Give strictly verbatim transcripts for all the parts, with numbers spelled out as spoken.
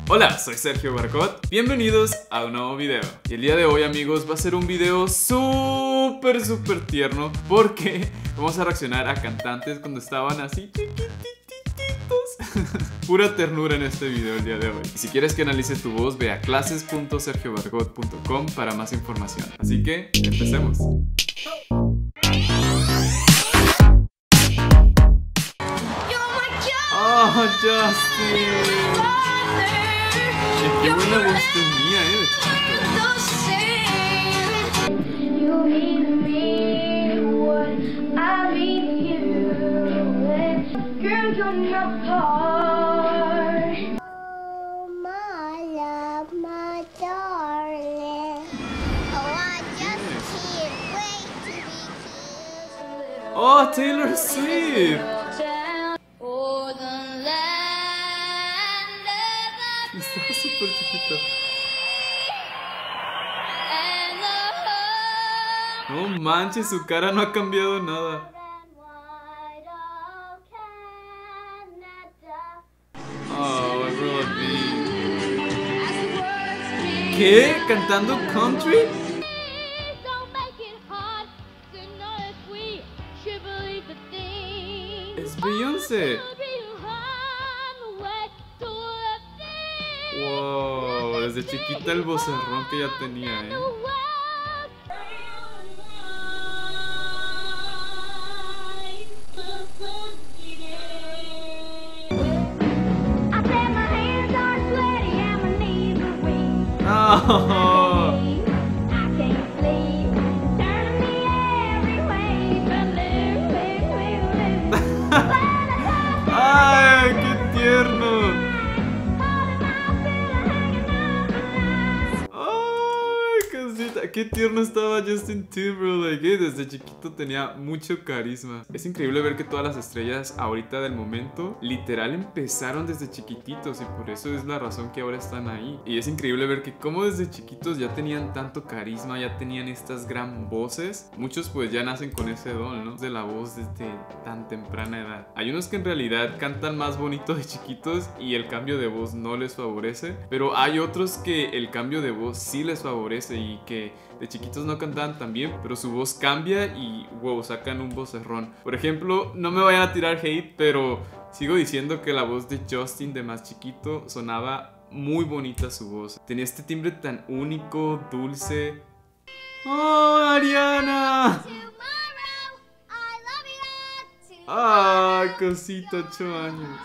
Hola, soy Sergio Barcot, bienvenidos a un nuevo video. Y el día de hoy, amigos, va a ser un video súper súper tierno, porque vamos a reaccionar a cantantes cuando estaban así chiquititos. Pura ternura en este video el día de hoy. Y si quieres que analice tu voz, ve a clases punto sergio barcot punto com para más información. Así que, empecemos. ¡Oh, Justin! ¡Qué buena voz tenía, eh, de ¡Oh, Taylor Swift! Estaba súper chiquita. No manches, su cara no ha cambiado nada. Oh, Avril Lavigne. ¿Qué? ¿Cantando country? Es Beyoncé. Wow, desde chiquita el vocerrón que ya tenía, eh. Oh. ¡Ay, qué tierno! Qué tierno estaba Justin Timberlake, ¿eh? Desde chiquito tenía mucho carisma. Es increíble ver que todas las estrellas ahorita del momento literal empezaron desde chiquititos, y por eso es la razón que ahora están ahí. Y es increíble ver que como desde chiquitos ya tenían tanto carisma, ya tenían estas gran voces. Muchos pues ya nacen con ese don, ¿no? De la voz desde tan temprana edad. Hay unos que en realidad cantan más bonito de chiquitos y el cambio de voz no les favorece, pero hay otros que el cambio de voz sí les favorece y que de chiquitos no cantaban tan bien, pero su voz cambia y wow, sacan un vocerrón. Por ejemplo, no me vayan a tirar hate, pero sigo diciendo que la voz de Justin de más chiquito sonaba muy bonita su voz. Tenía este timbre tan único, dulce. ¡Oh, Ariana! ¡Ay, cosita, ocho años!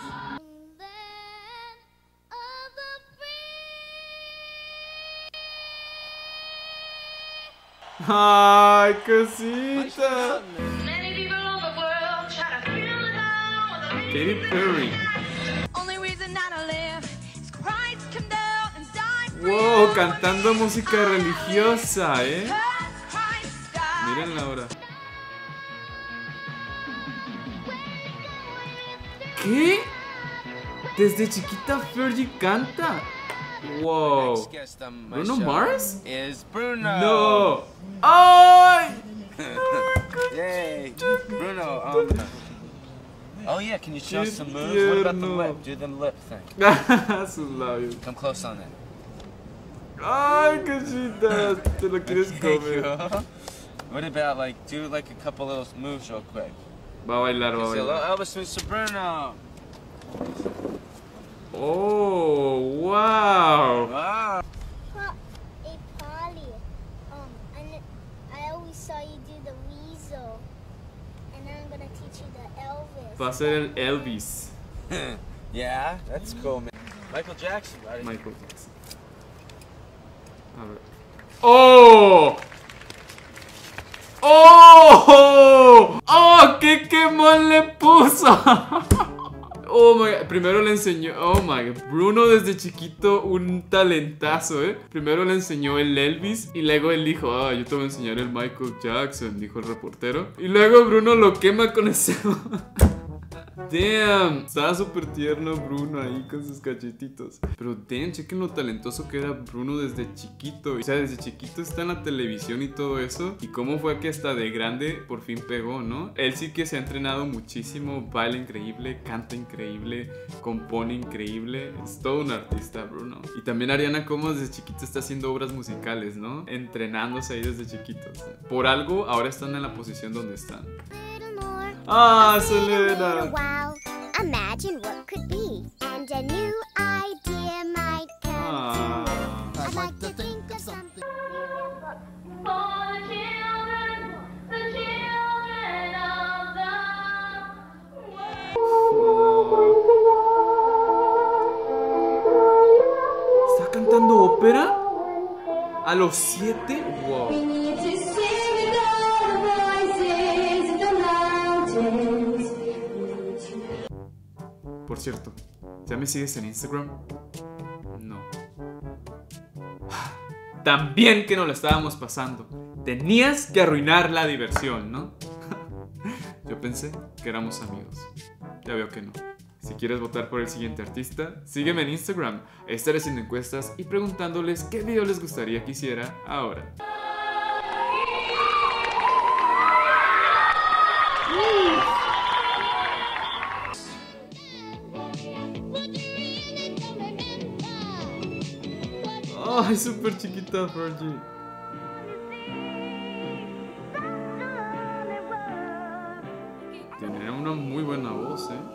¡Ay, cosita! Katy Perry. Wow, cantando música religiosa, ¿eh? Mírenla ahora. ¿Qué? Desde chiquita Fergie canta. Wow. ¿Bruno Mars? Bruno. No. ¡Ay! Yay. Bruno, um, oh yeah, can you show us some moves? What about the lip? Do the lip thing. Sus labios. Come close on it. Ay, cosita, te lo quieres comer. What about like do like a couple little moves real quick? Va a bailar, va a bailar. Elvis moves to Bruno. Oh, wow. Wow. Hey, Polly. Um, I, I always saw you do the weasel, and I'm gonna teach you the Elvis. Va a ser el Elvis. Yeah, that's cool, man. Michael Jackson, right? Michael Jackson. A ver. ¡Oh! ¡Oh! ¡Oh! ¡Qué quemón le puso! Oh my God. Primero le enseñó, oh my God, Bruno desde chiquito un talentazo, eh. Primero le enseñó el Elvis y luego él dijo, ah, yo te voy a enseñar el Michael Jackson, dijo el reportero. Y luego Bruno lo quema con ese. Damn, estaba súper tierno Bruno ahí con sus cachetitos. Pero damn, chequen lo talentoso que era Bruno desde chiquito. O sea, desde chiquito está en la televisión y todo eso. Y cómo fue que hasta de grande por fin pegó, ¿no? Él sí que se ha entrenado muchísimo, baila increíble, canta increíble, compone increíble. Es todo un artista, Bruno. Y también Ariana como desde chiquito está haciendo obras musicales, ¿no? Entrenándose ahí desde chiquitos. Por algo, ahora están en la posición donde están. Ah, Selena. Imagine what could be, and a new idea might come. I'd like to think of something. For the children, the children of the world. ¿Está cantando ópera? ¿A los siete? Wow. Por cierto, ¿ya me sigues en Instagram? No. También que nos lo estábamos pasando. Tenías que arruinar la diversión, ¿no? Yo pensé que éramos amigos. Ya veo que no. Si quieres votar por el siguiente artista, sígueme en Instagram. Estaré haciendo encuestas y preguntándoles qué video les gustaría que hiciera ahora. Ay, súper chiquita Fergie. Tiene una muy buena voz, ¿eh?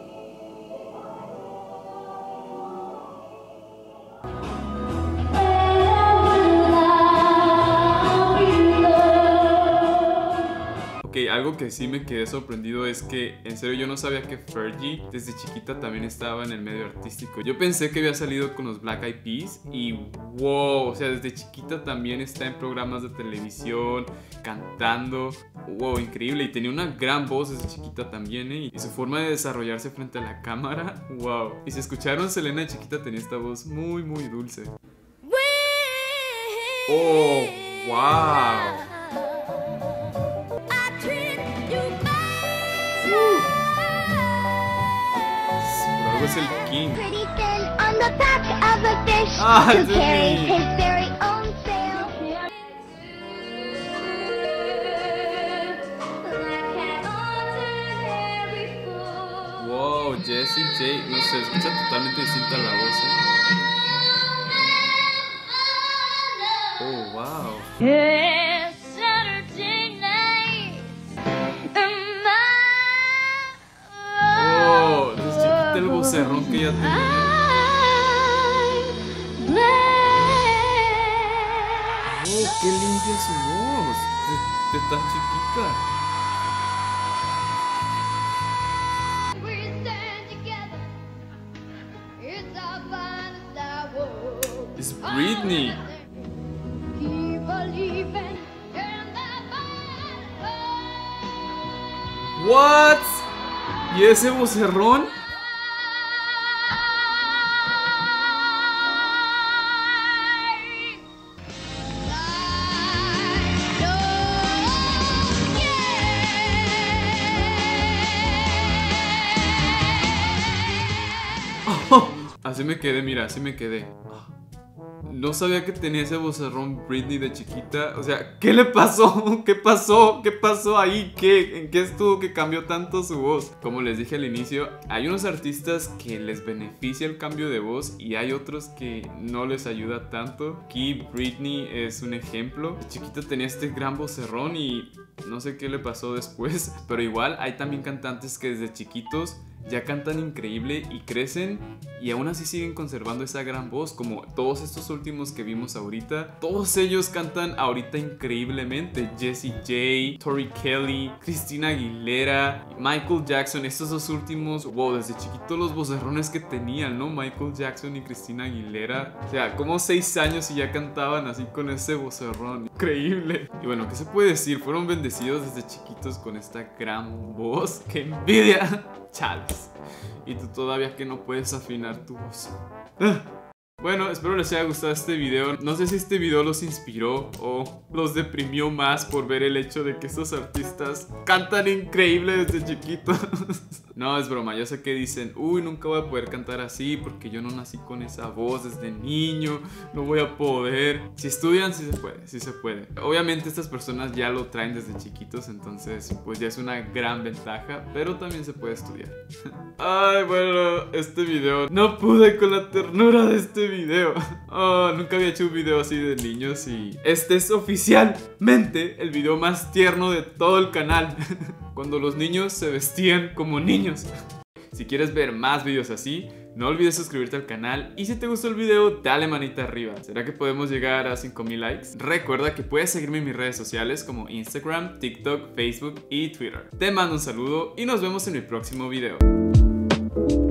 Ok, algo que sí me quedé sorprendido es que en serio yo no sabía que Fergie desde chiquita también estaba en el medio artístico. Yo pensé que había salido con los Black Eyed Peas y wow, o sea, desde chiquita también está en programas de televisión, cantando. Wow, increíble. Y tenía una gran voz desde chiquita también, ¿eh? Y su forma de desarrollarse frente a la cámara, wow. Y si escucharon, Selena de chiquita tenía esta voz muy, muy dulce. Oh, wow. Es el king. Ah, wow, Jessie J, no sé, escucha totalmente distinta la voz, ¿eh? Oh, wow. El vocerrón que ya tenía. Oh, qué limpia su voz de, de tan chiquita. Es Britney. What? ¿Y ese vocerrón? Así me quedé, mira, así me quedé. No sabía que tenía ese vocerrón Britney de chiquita. O sea, ¿qué le pasó? ¿Qué pasó? ¿Qué pasó ahí? ¿Qué? ¿En qué estuvo que cambió tanto su voz? Como les dije al inicio, hay unos artistas que les beneficia el cambio de voz y hay otros que no les ayuda tanto. Aquí Britney es un ejemplo. De chiquita tenía este gran vocerrón y no sé qué le pasó después. Pero igual hay también cantantes que desde chiquitos ya cantan increíble y crecen y aún así siguen conservando esa gran voz, como todos estos últimos que vimos ahorita. Todos ellos cantan ahorita increíblemente. Jessie J, Tori Kelly, Christina Aguilera, Michael Jackson. Estos dos últimos, wow, desde chiquito los vocerrones que tenían, ¿no? Michael Jackson y Christina Aguilera. O sea, como seis años y ya cantaban así con ese vocerrón. Increíble. Y bueno, ¿qué se puede decir? Fueron bendecidos desde chiquitos con esta gran voz. ¡Qué envidia! Chales. Y tú todavía que no puedes afinar tu voz. Bueno, espero les haya gustado este video. No sé si este video los inspiró o los deprimió más por ver el hecho de que estos artistas cantan increíble desde chiquitos. No, es broma, yo sé que dicen, uy, nunca voy a poder cantar así porque yo no nací con esa voz desde niño, no voy a poder. Si estudian, sí se puede, sí se puede. Obviamente estas personas ya lo traen desde chiquitos, entonces pues ya es una gran ventaja, pero también se puede estudiar. Ay, bueno, este video, no pude con la ternura de este video. Oh, nunca había hecho un video así de niños y este es oficialmente el video más tierno de todo el canal. Cuando los niños se vestían como niños. Si quieres ver más videos así, no olvides suscribirte al canal y si te gustó el video, dale manita arriba. ¿Será que podemos llegar a cinco mil likes? Recuerda que puedes seguirme en mis redes sociales como Instagram, TikTok, Facebook y Twitter. Te mando un saludo y nos vemos en mi próximo video.